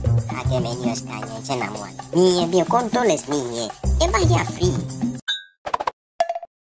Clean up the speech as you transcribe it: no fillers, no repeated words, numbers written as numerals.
Hage menus kanye chena mwan. Niye bio controles niye. E vaya free.